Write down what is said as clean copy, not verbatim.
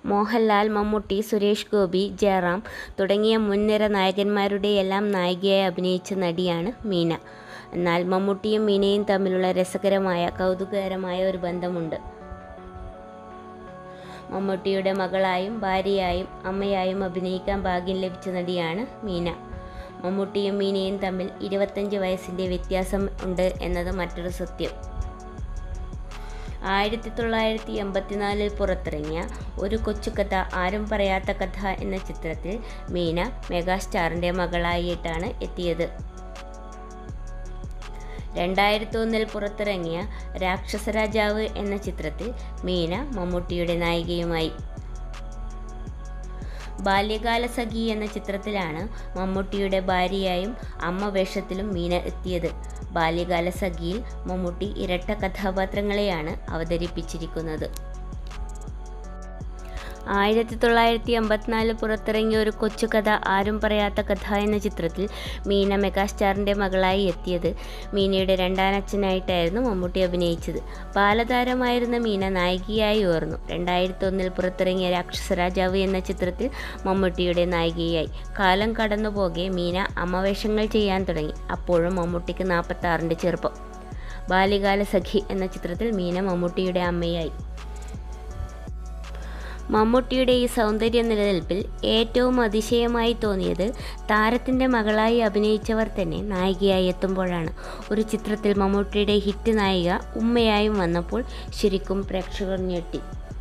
മോഹൻലാൽ, മമ്മൂട്ടി, സുരേഷ് ഗോപി, ജയറാം തുടങ്ങിയ മുൻനിര നായകന്മാരുടെയെല്ലാം നായികയായി അഭിനയിച്ച നടിയാണ് മീന. എന്നാൽ മമ്മൂട്ടിയും മീനയും തമ്മിലുള്ള രസകരമായ, കൗതുകകരമായ ഒരു ബന്ധമുണ്ട്. മമ്മൂട്ടിയുടെ മകളായും ഭാര്യയായും അമ്മയായും അഭിനയിക്കാൻ ഭാഗ്യം ലഭിച്ച നടിയാണ് മീന. മമ്മൂട്ടിയും മീനയും തമ്മിൽ 25 വയസ്സിൻ്റെ വ്യത്യാസം ഉണ്ട് എന്നത് മറ്റൊരു സത്യം. 1984 പുറത്തിറങ്ങിയ ഒരു കൊച്ചുകഥ ആരും പറയാത്ത കഥ എന്ന ചിത്രത്തിൽ മീന മെഗാസ്റ്റാറിൻ്റെ മകളായിട്ടാണ് എത്തിയത്. 2001 പുറത്തിറങ്ങിയ രാക്ഷസരാജാവ് എന്ന ചിത്രത്തിൽ മീന മമ്മൂട്ടിയുടെ നായികയുമായി. ബാല്യകാലസഖി എന്ന ചിത്രത്തിലാണ് മമ്മൂട്ടിയുടെ ഭാര്യയായും അമ്മ വേഷത്തിലും മീന എത്തിയത്. ബാല്യകാലസഖിയിൽ മമ്മൂട്ടി ഇരട്ട കഥാപാത്രങ്ങളെയാണ് അവതരിപ്പിച്ചിരിക്കുന്നത്. 1984 പുറത്തിറങ്ങിയ ഒരു കൊച്ചുകഥ ആരും പറയാത്ത കഥ എന്ന ചിത്രത്തിൽ മീന മെഗാസ്റ്റാറിൻ്റെ മകളായി എത്തിയത്. മീനയുടെ രണ്ടാനച്ഛനായിട്ടായിരുന്നു മമ്മൂട്ടി അഭിനയിച്ചത്. ബാലതാരമായിരുന്ന മീന നായികയായി ഉയർന്നു. 2001 പുറത്തിറങ്ങിയ രാക്ഷസരാജാവ് എന്ന ചിത്രത്തിൽ മമ്മൂട്ടിയുടെ നായികയായി. കാലം കടന്നുപോകെ മീന അമ്മവേഷങ്ങൾ ചെയ്യാൻ തുടങ്ങി. അപ്പോഴും മമ്മൂട്ടിക്ക് 46ൻ്റെ ചെറുപ്പം. ബാല്യകാലസഖി എന്ന ചിത്രത്തിൽ മീന മമ്മൂട്ടിയുടെ അമ്മയായി. മമ്മൂട്ടിയുടെ ഈ സൗന്ദര്യ നിലനിൽപ്പിൽ ഏറ്റവും അതിശയമായി തോന്നിയത് താരത്തിൻ്റെ മകളായി അഭിനയിച്ചവർ തന്നെ നായികയായി എത്തുമ്പോഴാണ്. ഒരു ചിത്രത്തിൽ മമ്മൂട്ടിയുടെ ഹിറ്റ് നായിക ഉമ്മയായും വന്നപ്പോൾ ശരിക്കും പ്രേക്ഷകർ ഞെട്ടി.